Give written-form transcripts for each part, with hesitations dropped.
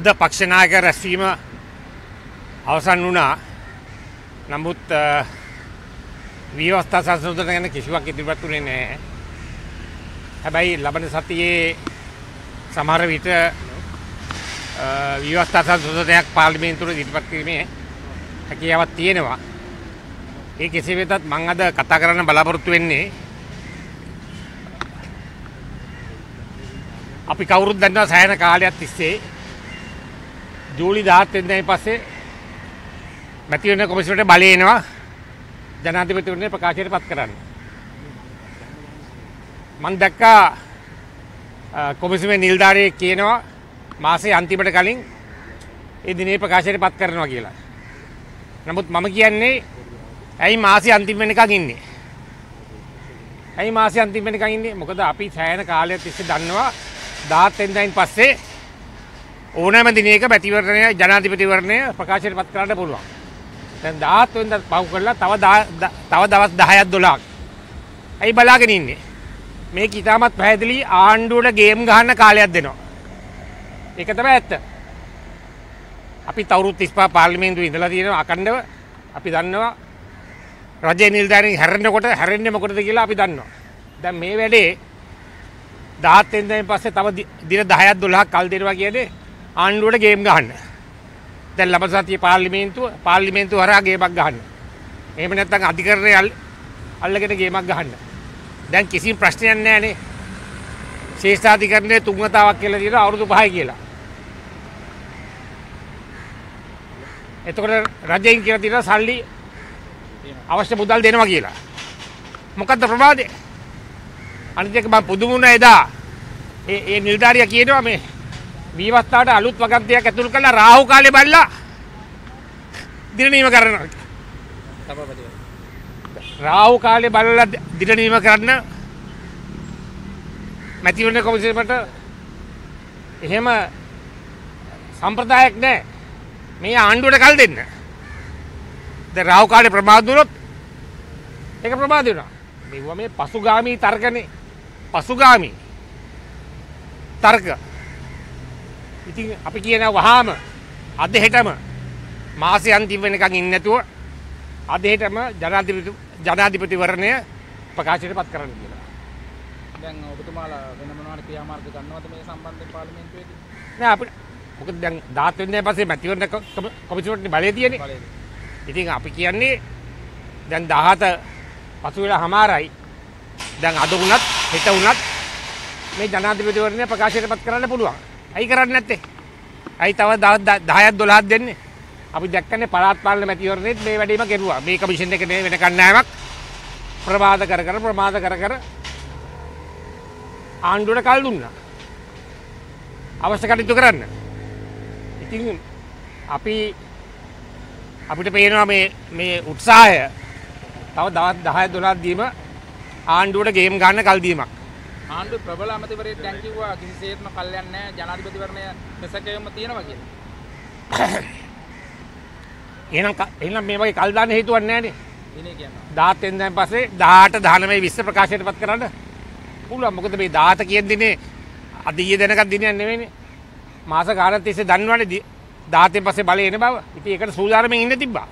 අද පක්ෂ නායක රැස්වීම අවසන් වුණා. නමුත් විවස්ථා සංශෝධන ගැන කිසිවක් ඉදිරිපත් වුණේ නැහැ. හැබැයි ලබන සතියේ සමහර විට විවස්ථා සංශෝධනයක් පාර්ලිමේන්තුවේ ඉදිරිපත් කිරීමේ හැකියාවක් තියෙනවා. ඒ කෙසේ වෙතත් මම අද කතා කරන්න බලාපොරොත්තු වෙන්නේ අපි කවුරුත් දන්නවා සෑහෙන කාලයක් තිස්සේ ජූලි 17 වෙනිදායින් පස්සේ මැතිවරණ කොමිසමට බලය එනවා ජනාධිපතිවරණය ප්‍රකාශයට පත් කරන්න. මම දැක්කා කොමිසමේ නිලධාරියෙක් කියනවා මාසේ අන්තිමට කලින් ඒ දිනේ ප්‍රකාශයට පත් කරනවා කියලා. නමුත් මම කියන්නේ ඇයි මාසේ අන්තිම වෙනකන් ඉන්නේ? ඇයි මාසේ අන්තිම වෙනකන් ඉන්නේ? මොකද අපි සෑහෙන කාලයක් තිස්සේ දන්නවා 17 වෙනිදායින් පස්සේ ඕනෑම දිනයක මැතිවරණය ජනාධිපතිවරණය ප්‍රකාශයට පත් කරන්න පුළුවන්. දැන් 17 වෙනිදා පහු කරලා තව දවස් 10ක් 12ක්. ඇයි බලාගෙන ඉන්නේ? මේක ඉතාමත් පැහැදිලි ආණ්ඩුවට ගේම් ගහන්න කාලයක් දෙනවා. ඒක තමයි ඇත්ත. අපි අවුරුදු 35 පාර්ලිමේන්තුවේ ඉඳලා තියෙනවා අකණ්ඩව. අපි දන්නවා රජයේ නිලධාරීන් හැරෙන්නේ මොකටද කියලා අපි දන්නවා. දැන් මේ වැඩේ 17 වෙනිදායින් පස්සේ තව දින 10ක් 12ක් කල් දෙනවා කියන්නේ ආණ්ඩුවට ගේම් ගහන්න. දැන් ලබන සතියේ පාර්ලිමේන්තුව හරහා ගේමක් ගහන්න. එහෙම නැත්නම් අධිකරණය අල්ලගෙන ගේමක් ගහන්න. දැන් කිසිම ප්‍රශ්නයක් නැහැ නේ. ශේෂ්ඨාධිකරණයේ 3 වතාවක් කියලා තියෙනවා අවුරුදු 5යි කියලා. එතකොට රජයෙන් කියලා තියෙනවා සල්ලි අවශ්‍ය මුදල් දෙනවා කියලා. මොකද්ද ප්‍රමාදේ? අනිත් එක මම පුදුම වුණා එදා. ඒ නිලධාරියා කියනවා මේ විවස්ථාවට අලුත් වගන්තියක් ඇතුළු කරලා රාහු කාලේ බලලා දිනනීම කරනවා. රාහු කාලේ බලලා දිනනීම කරන්න මැතිවරණ කොමිසමට එහෙම සම්ප්‍රදායක් නැහැ. මේ ආණ්ඩුවට කල් දෙන්න. දැන් රාහු කාලේ ප්‍රමාද වුණොත් ඒක ප්‍රමාද වෙනවා. මේවා මේ පසුගාමී තර්කනේ. පසුගාමී තර්ක. ඉතින් අපි කියනවා වහාම අද හෙටම මාසේ අන්තිම වෙනකන් ඉන්නේ නැතුව අද හෙටම ජනාධිපතිවරණය ප්‍රකාශයට පත් කරන්න කියලා. දැන් ඔබතුමාලා වෙන මොනවාරි ක්‍රියාමාර්ග ගන්නවද මේ සම්බන්ධයෙන් පාර්ලිමේන්තුවේදී? නෑ අපිට මොකද දැන් 17 වෙනිදා පස්සේ මැතිවරණ කොමිසමට බලය තියෙන්නේ. ඉතින් අපි කියන්නේ දැන් 17 පසු වෙලා හමාරයි. දැන් අද වුණත් හෙට වුණත් මේ ජනාධිපතිවරණය ප්‍රකාශයට පත් කරන්න පුළුවන්. ඇයි කරන්නේ නැත්තේ? ඇයි තව 10ක් 12ක් දෙන්නේ? අපි දැක්කනේ පළාත් පාලන මැතිවරණෙත් මේ වැඩේම කෙරුවා. මේ කමිෂන් එක නේ වෙන කණ්ඩායමක් ප්‍රමාද කර ආණ්ඩුවට කල් දුන්නා. අවශ්‍ය කටයුතු කරන්න. ඉතින් අපිට පේනවා මේ උත්සාහය තව දවස් 10 12ක් දීම ආණ්ඩුවට ගේම් ගන්න කල් දීමක්. ආණ්ඩු ප්‍රබල අමතිවරයෙක් දැන් කිව්වා කිසිසේත්ම කල්යන්නේ නැහැ ජනාධිපතිවරණය මෙසකෙම තියෙනවා කියලා. එහෙනම් මේ වගේ කල් දාන්න හේතුවක් නැහැ නේ. ඉන්නේ කියනවා. 17 වෙනිදාන් පස්සේ 18 19 20 ප්‍රකාශයට පත් කරන්න පුළුවන්. මොකද මේ 17 කියන දිනේ අද ඊයේ දැනගත් දිනයක් නෙවෙයිනේ. මාස ගානක් තිස්සේ දන්නවනේ 17 පස්සේ බලය එන බව. ඉතින් ඒකට සූදානම්ෙන් ඉන්න තිබ්බා.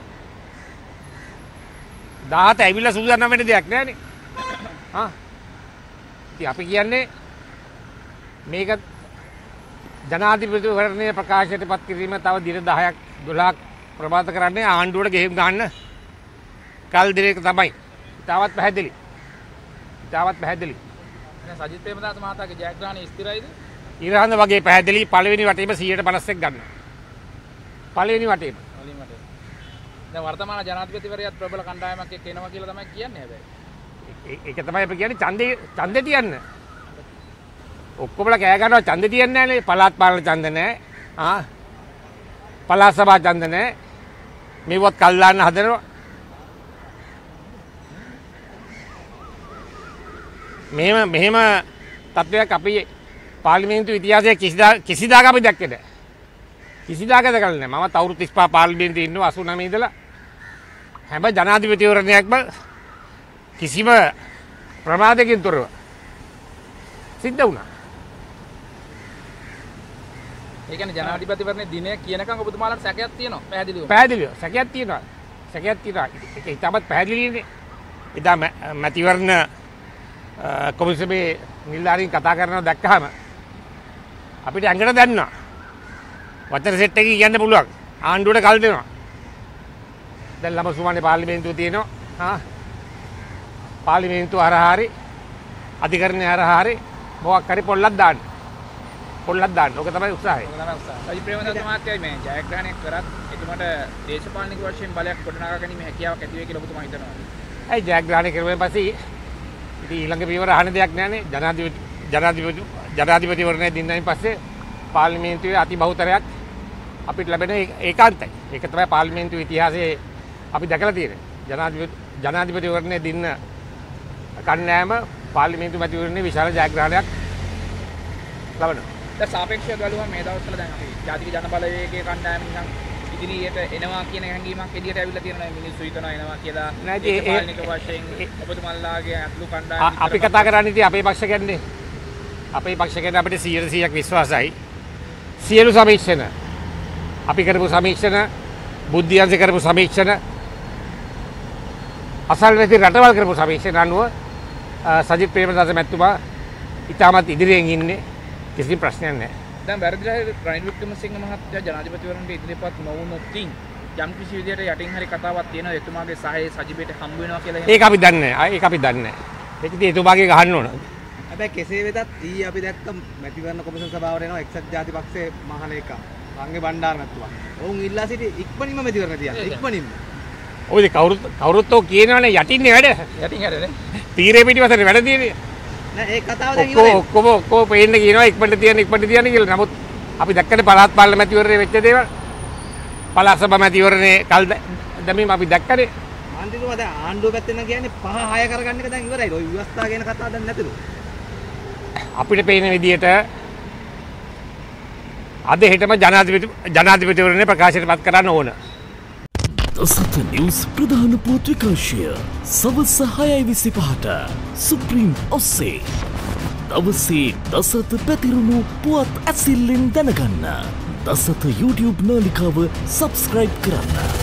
17 ඇවිල්ලා සූදානම් වෙන්න දෙයක් නැහැනේ. අපි කියන්නේ මේක ජනාධිපතිවරණය ප්‍රකාශයට පත් කිරීම තව දින 10ක් 12ක් ප්‍රමාද කරන්නේ ආණ්ඩුවට ගෙහිම් ගන්න කල් දින එක තමයි. තාවත් පැහැදිලි. දැන් සජිත් ප්‍රේමදාස මහතාගේ ජයග්‍රහණය ස්ථිරයිද? ඉරහඳ වගේ පැහැදිලි පළවෙනි වටේම 150ක් ගන්නවා. පළවෙනි වටේම. දැන් වර්තමාන ජනාධිපතිවරයාත් ප්‍රබල කණ්ඩායමක් එක්ක එනවා කියලා තමයි කියන්නේ හැබැයි. ඒක තමයි අපි කියන්නේ ඡන්දේ තියන්න. ඔක්කොමලා කෑ ගන්නවා ඡන්දේ තියන්නේ නැහැනේ. පළාත් පාලන ඡන්ද නැහැ. පළාත් සභා ඡන්ද නැහැ. මේවත් කල් දාන්න හදනවා. මෙහෙම තත්ත්වයක් අපි පාර්ලිමේන්තු ඉතිහාසයේ කිසිදාක අපි දැක්කේ නැහැ. කිසිදාක දැකලා නැහැ. මමත් අවුරුදු 35 පාර්ලිමේන්තුවේ ඉන්නවා 89 ඉඳලා. හැම ජනාධිපතිවරණයක්ම කිසිම ප්‍රමාදකින් තොරව සිද්ධ වුණා. ඒ කියන්නේ ජනාධිපතිවරණයේ දිනය කියනකම් ඔබතුමාලාට සැකයක් තියෙනවා පැහැදිලිව. පැහැදිලිව සැකයක් තියෙනවා. සැකයක් තියෙනවා. ඒක ඉතාමත් පැහැදිලිනේ. එදා මැතිවරණ කොමිසමේ නිලධාරීන් කතා කරනවා දැක්කහම අපිට ඇඟට දැන්නා. වචන සෙට් එකකින් කියන්න පුළුවන්. ආණ්ඩුවට කල් දෙනවා. දැන් ළමසුමානේ පාර්ලිමේන්තුව තියෙනවා. පාර්ලිමේන්තුව හරහා හරි අධිකරණය හරහා හරි මොකක් හරි පොල්ලක් දාන්න. පොල්ලක් දාන්න. ඕක තමයි උත්සාහය. සජිත් ප්‍රේමදාස මහත්තයයි මේ ජයග්‍රහණය කරත් එතුමාට දේශපාලනික වශයෙන් බලයක් ගොඩනගා ගැනීම හැකියාවක් ඇති වෙයි කියලා ඔබතුමා හිතනවා. ඇයි ජයග්‍රහණය කරුවෙන් පස්සේ ඉතින් ඊළඟ පියවර අහන දෙයක් නැහැනේ. ජනාධිපතිවරණය දින්නයින් පස්සේ පාර්ලිමේන්තුවේ අති බහුතරයක් අපිට ලැබෙන ඒකාන්තයි. ඒක තමයි පාර්ලිමේන්තුවේ ඉතිහාසයේ අපි දැකලා තියෙන්නේ. ජනාධිපතිවරණය දින්න කණ්ඩායම පාර්ලිමේන්තු මැතිවරණයේ විශාල ජයග්‍රහණයක් ලබනවා. දැන් සාපේක්ෂව බලුවම මේ දවස්වල දැන් අපි ජාතික ජනබලවේගයේ කණ්ඩායම නිකන් ඉදිරියට එනවා කියන හැඟීමක් එළියට ඇවිල්ලා තියෙනවා. මිනිස්සු හිතනවා එනවා කියලා. දේශපාලනික වශයෙන් ඔබතුමාලාගේ අත්ලු කණ්ඩායම අපි කතා කරන්නේ ඉතින් අපේ පක්ෂ ගැන්නේ. අපේ පක්ෂ ගැන අපිට 100% විශ්වාසයි. සියලු සමීක්ෂණ අපි කරපු සමීක්ෂණ බුද්ධියන්සේ කරපු සමීක්ෂණ අසල්වැසි රටවල් කරපු සමීක්ෂණ අනුව සජිත් ප්‍රේමදාස මැතිතුමා ඉතාමත් ඉදිරියෙන් ඉන්නේ. කිසිම ප්‍රශ්නයක් නැහැ. දැන් වැරදිලා රනිල් වික්‍රමසිංහ මහත්තයා ජනාධිපතිවරණයට ඉදිරිපත් නොවුනොත් යම් කිසි විදියට යටින් හරි කතාවක් තියෙනවා එතුමාගේ සහාය සජිබේට හම්බ වෙනවා කියලා. ඒක අපි දන්නේ නැහැ. ඒක අපි දන්නේ නැහැ. ඒක ඉතින් එතුමාගේ ගහන්න ඕන. හැබැයි කෙසේ වෙතත් ඊයේ අපි දැක්ක මැතිවරණ කොමිසම් සභාවට එනවා එක්සත් ජාතික පක්ෂයේ මහලේකම් රංගේ බණ්ඩාර මැතිතුමා. ඔවුන් ඉල්ලා සිටි ඉක්මනින්ම මැතිවරණ තියන්න. ඉක්මනින්ම. ඔය කවුරුත් ඔය කියනවනේ යටින්නේ වැඩ. යටින් හැරෙන්නේ. තීරේ පිටිපස්සට වැඩ තියෙන්නේ. නෑ ඒ කතාව දැන් ඉවරයි. ඔක්කොම පේන්න කියනවා ඉක්මනට තියන්න කියලා. නමුත් අපි දැක්කනේ පළාත් පාලන මැතිවරණේ වෙච්ච දේවල්. පළාත් සභා මැතිවරණේ කල් දැමීම අපි දැක්කනේ. මන්ත්‍රීතුමා දැන් ආණ්ඩුව පැත්තෙන් නම් කියන්නේ 5-6 කරගන්න එක දැන් ඉවරයි. ඔය ව්‍යවස්ථා ගැන කතා දැන් නැතිලු. අපිට පේන විදියට අද හෙටම ජනාධිපතිවරණය ප්‍රකාශයට පත් කරන්න ඕන. දසත නිවුස් ප්‍රධාන පුවත් විකාශය සවස් 6:25ට සුප්‍රීම් ඔස්සේ දවසේ දසත පැතිරුණු පුවත් ඇසිල්ලෙන් දැනගන්න දසත YouTube නාලිකාව සබස්ක්‍රයිබ් කරන්න.